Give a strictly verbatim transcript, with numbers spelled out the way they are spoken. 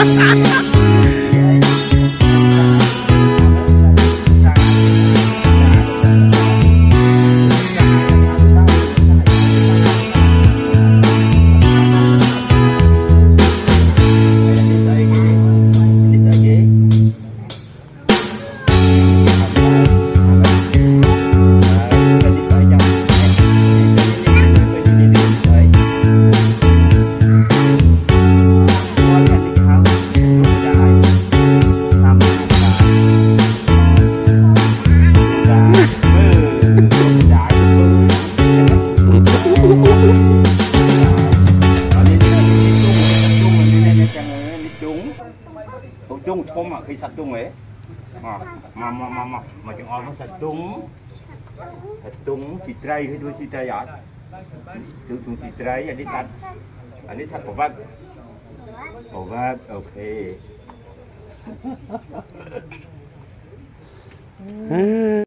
chung không mà khi sạch chung ấy mà mà mà mà mà mà chừng oi nó sạch chung sạch chung xịt tray hay đuôi xịt tray vậy chung chung xịt tray anh đi sạch anh đi sạch của vắt của vắt ok